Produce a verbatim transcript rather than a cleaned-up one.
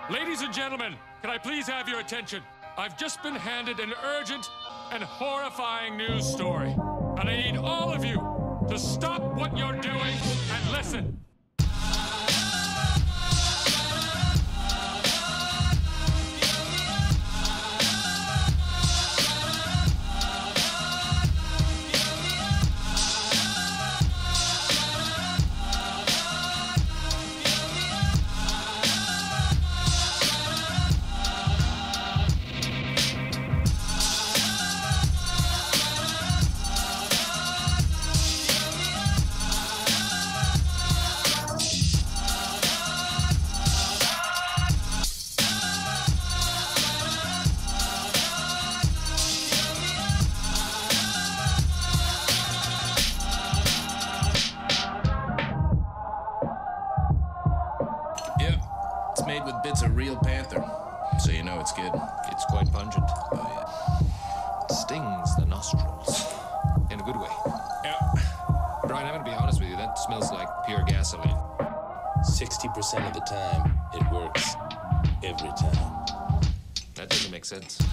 Ladies and gentlemen, can I please have your attention? I've just been handed an urgent and horrifying news story. And I need all of you to stop what you're doing and listen. Made with bits of real panther, so you know it's good. It's quite pungent. Oh, yeah. It stings the nostrils. In a good way. Yeah. Brian, I'm gonna be honest with you, that smells like pure gasoline. sixty percent of the time, it works. Every time. That doesn't make sense.